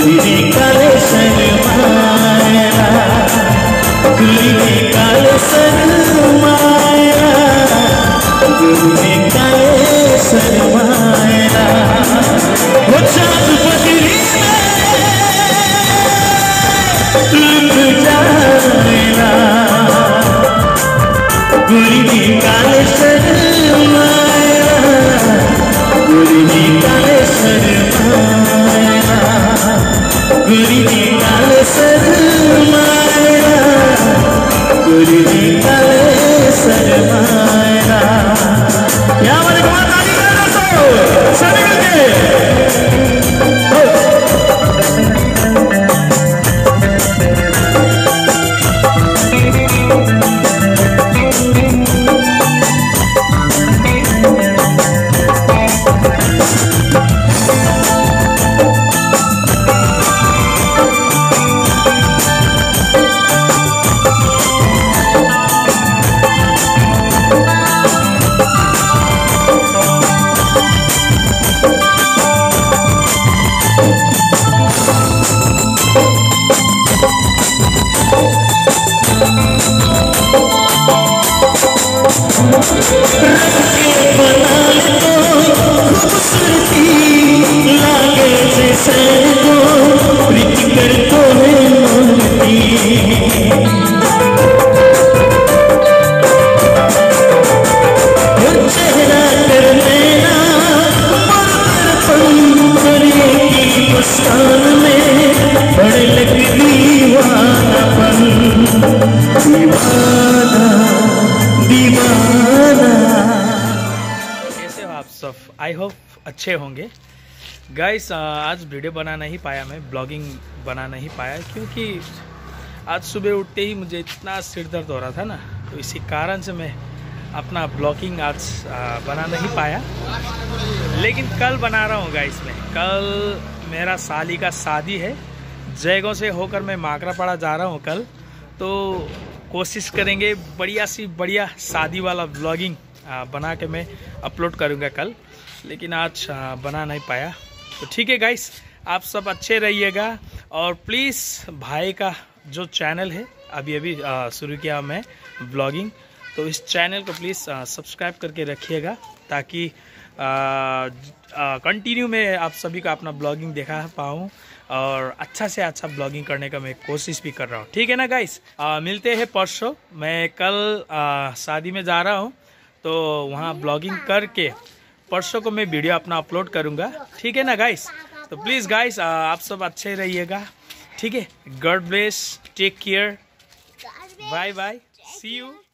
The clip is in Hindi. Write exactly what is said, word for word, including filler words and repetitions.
गुरु ने काले शर्माया, गुरु ने काले शर्माया, गुरु ने काले शर्माया। वो चाँद बदली में लुट जाएगा, गुरु ने काले शर्माया, गुरु ने काले शर्माया, गुरु ने काले शर्माया, गुरु ने काले शर्माया। यहाँ वाले कमाल ताली कर दो सभी मिलके। आई होप अच्छे होंगे गाइस। आज वीडियो बना नहीं पाया, मैं ब्लॉगिंग बना नहीं पाया क्योंकि आज सुबह उठते ही मुझे इतना सिर दर्द हो रहा था ना, तो इसी कारण से मैं अपना ब्लॉगिंग आज बना नहीं पाया। लेकिन कल बना रहा हूँ गाइस। मैं कल मेरा साली का शादी है, जयगांव से होकर मैं माकरापाड़ा जा रहा हूँ कल, तो कोशिश करेंगे बढ़िया सी बढ़िया शादी वाला ब्लॉगिंग बना के मैं अपलोड करूँगा कल। लेकिन आज बना नहीं पाया, तो ठीक है गाइस, आप सब अच्छे रहिएगा। और प्लीज़ भाई का जो चैनल है अभी अभी शुरू किया मैं ब्लॉगिंग, तो इस चैनल को प्लीज़ सब्सक्राइब करके रखिएगा ताकि कंटिन्यू में आप सभी का अपना ब्लॉगिंग देखा पाऊँ और अच्छा से अच्छा ब्लॉगिंग करने का मैं कोशिश भी कर रहा हूँ। ठीक है ना गाइस, मिलते हैं परसों। मैं कल आ, शादी में जा रहा हूँ, तो वहाँ ब्लॉगिंग करके परसों को मैं वीडियो अपना अपलोड करूँगा। ठीक है ना गाइस, तो प्लीज़ गाइस आप सब अच्छे रहिएगा। ठीक है, God bless, take care, bye bye, see you.